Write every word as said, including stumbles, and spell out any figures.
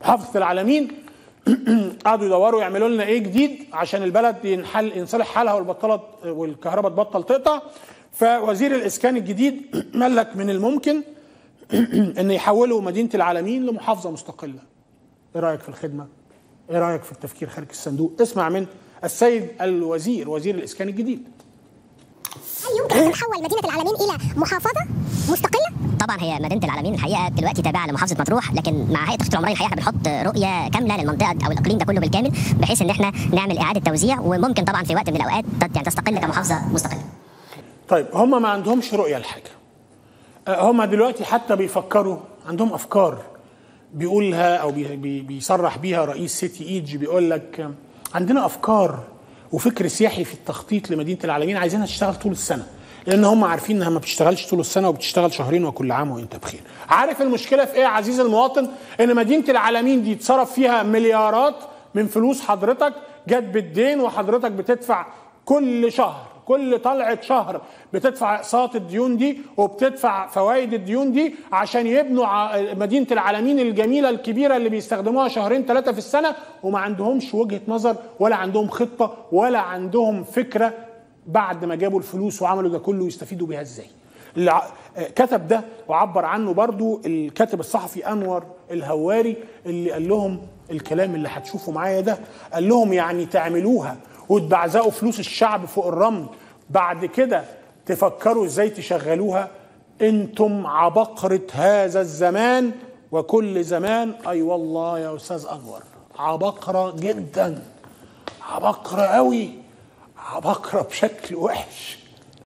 محافظه العلمين قعدوا يدوروا يعملوا لنا ايه جديد عشان البلد ينحل ينصلح حالها والبطاله والكهرباء تبطل تقطع. فوزير الاسكان الجديد ملك من الممكن ان يحولوا مدينه العلمين لمحافظه مستقله. ايه رايك في الخدمه؟ ايه رايك في التفكير خارج الصندوق؟ اسمع من السيد الوزير وزير الاسكان الجديد. هل يمكن ان نحول مدينه العلمين الى محافظه مستقله؟ طبعا هي مدينه العلمين الحقيقه دلوقتي تابعه لمحافظه مطروح، لكن مع هيئه التخطيط العمراني الحقيقه احنا بنحط رؤيه كامله للمنطقه او الاقليم ده كله بالكامل، بحيث ان احنا نعمل اعاده توزيع، وممكن طبعا في وقت من الاوقات يعني تستقل كمحافظه مستقله. طيب هم ما عندهمش رؤيه لحاجه. هم دلوقتي حتى بيفكروا، عندهم افكار بيقولها او بي بيصرح بيها رئيس سيتي ايج، بيقول لك عندنا افكار وفكر سياحي في التخطيط لمدينه العلمين عايزينها تشتغل طول السنه، لان هم عارفين انها ما بتشتغلش طول السنه وبتشتغل شهرين وكل عام وانت بخير. عارف المشكله في ايه يا عزيز المواطن؟ ان مدينه العلمين دي اتصرف فيها مليارات من فلوس حضرتك جت بالدين، وحضرتك بتدفع كل شهر، كل طلعه شهر بتدفع اقساط الديون دي وبتدفع فوائد الديون دي عشان يبنوا مدينه العلمين الجميله الكبيره اللي بيستخدموها شهرين ثلاثه في السنه، وما عندهمش وجهه نظر ولا عندهم خطه ولا عندهم فكره بعد ما جابوا الفلوس وعملوا ده كله يستفيدوا بيها ازاي. اللي كتب ده وعبر عنه برضو الكاتب الصحفي انور الهواري، اللي قال لهم الكلام اللي هتشوفوا معايا ده، قال لهم يعني تعملوها وتبعزقوا فلوس الشعب فوق الرمل، بعد كده تفكروا ازاي تشغلوها؟ انتم عبقرة هذا الزمان وكل زمان. اي أيوة والله يا استاذ انور، عبقرة جدا، عبقرة قوي، عبقرة بشكل وحش.